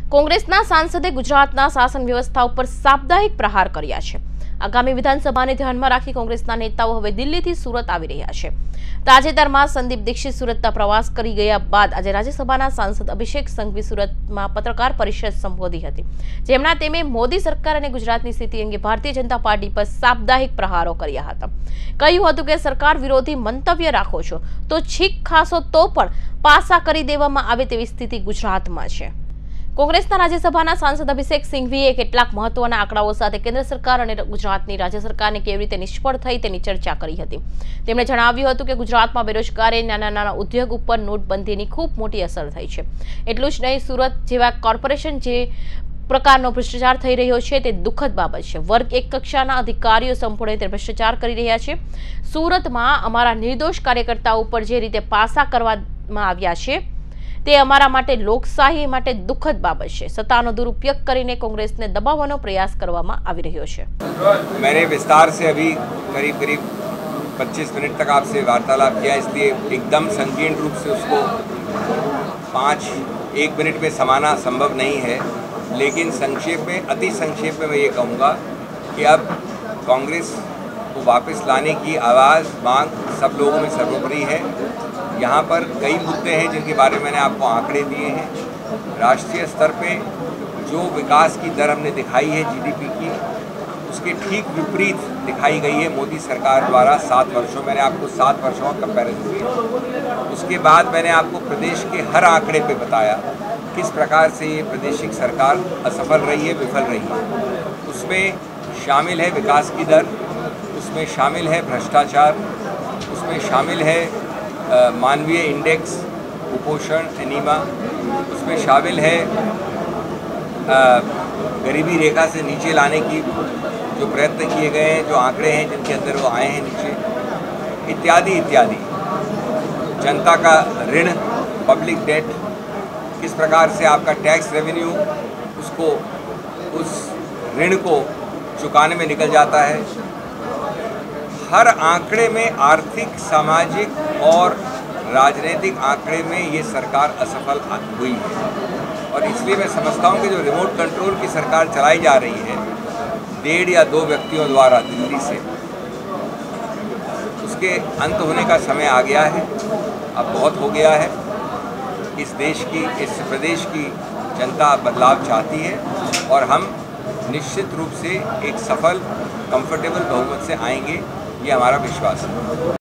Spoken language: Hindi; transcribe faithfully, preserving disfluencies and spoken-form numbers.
કોંગ્રેસના સાંસદે ગુજરાતના શાસન વ્યવસ્થા ઉપર સાપ્તાહિક પ્રહાર કર્યા છે। આગામી વિધાનસભાને ધ્યાનમાં રાખી કોંગ્રેસના નેતાઓ હવે દિલ્હીથી સુરત આવી રહ્યા છે। તાજેતરમાં સંદીપ દીક્ષિત સુરતના પ્રવાસ કરી ગયા બાદ આજે રાજ્યસભાના સાંસદ અભિષેક સંઘવી સુરતમાં પત્રકાર પરિષદ સંબોધી હતી, જેમના તેમણે મોદી સરકાર અને ગુજરાતની સ્થિતિ અંગે ભારતીય જનતા પાર્ટી પર સાપ્તાહિક પ્રહારો કર્યા હતા। કહ્યું હતું કે સરકાર વિરોધી મંતવ્ય રાખો છો તો છીક ખાશો તો પણ પાસા કરી દેવામાં આવે તેવી સ્થિતિ ગુજરાતમાં છે। કોંગ્રેસના રાજ્યસભાના સાંસદ અભિષેક સિંઘવીએ કેટલાક મહત્વના આંકડાઓ સાથે કેન્દ્ર સરકાર અને ગુજરાતની રાજ્ય સરકારને કેવી રીતે નિષ્ફળ થઈ તેની ચર્ચા કરી હતી। તેમણે જણાવ્યું હતું કે ગુજરાતમાં બેરોજગારી, નાના નાના ઉદ્યોગ ઉપર નોટબંધીની ખૂબ મોટી અસર થઈ છે। એટલું જ નહીં, સુરત જેવા કોર્પોરેશન જે પ્રકારનો ભ્રષ્ટાચાર થઈ રહ્યો છે તે દુઃખદ બાબત છે। વર્ગ એક કક્ષાના અધિકારીઓ સંપૂર્ણ રીતે ભ્રષ્ટાચાર કરી રહ્યા છે। સુરતમાં અમારા નિર્દોષ કાર્યકર્તાઓ ઉપર જે રીતે પાસા કરવામાં આવ્યા છે તે અમારા માટે લોકશાહી માટે દુઃખદ બાબત છે। સત્તાનો દુરુપયોગ કરીને કોંગ્રેસને દબાવવાનો પ્રયાસ કરવામાં આવી રહ્યો છે। मैंने विस्तार से अभी करीब करीब पच्चीस मिनट तक आपसे वार्तालाप किया, इसलिए एकदम संकीर्ण रूप से उसको पाँच एक मिनट में समाना संभव नहीं है, लेकिन संक्षेप में, अति संक्षेप में मैं ये कहूँगा कि अब कांग्रेस को वापस लाने की आवाज़ मांग सब लोगों में सर्वोपरि है। यहाँ पर कई मुद्दे हैं जिनके बारे में मैंने आपको आंकड़े दिए हैं। राष्ट्रीय स्तर पे जो विकास की दर हमने दिखाई है जीडीपी की, उसके ठीक विपरीत दिखाई गई है मोदी सरकार द्वारा सात वर्षों। मैंने आपको सात वर्षों का कंपेरिजन दिया। उसके बाद मैंने आपको प्रदेश के हर आंकड़े पे बताया किस प्रकार से ये प्रदेश की सरकार असफल रही है, विफल रही है। उसमें शामिल है विकास की दर, उसमें शामिल है भ्रष्टाचार, उसमें शामिल है मानवीय इंडेक्स, कुपोषण, एनीमा, उसमें शामिल है आ, गरीबी रेखा से नीचे लाने की जो प्रयत्न किए गए हैं, जो आंकड़े हैं जिनके अंदर वो आए हैं नीचे, इत्यादि इत्यादि। जनता का ऋण, पब्लिक डेट, किस प्रकार से आपका टैक्स रेवेन्यू उसको उस ऋण को चुकाने में निकल जाता है। हर आंकड़े में, आर्थिक, सामाजिक और राजनीतिक आंकड़े में ये सरकार असफल हुई है। और इसलिए मैं समझता हूँ कि जो रिमोट कंट्रोल की सरकार चलाई जा रही है डेढ़ या दो व्यक्तियों द्वारा दिल्ली से, उसके अंत होने का समय आ गया है। अब बहुत हो गया है। इस देश की, इस प्रदेश की जनता बदलाव चाहती है और हम निश्चित रूप से एक सफल, कंफर्टेबल बहुमत से आएंगे, ये हमारा विश्वास है।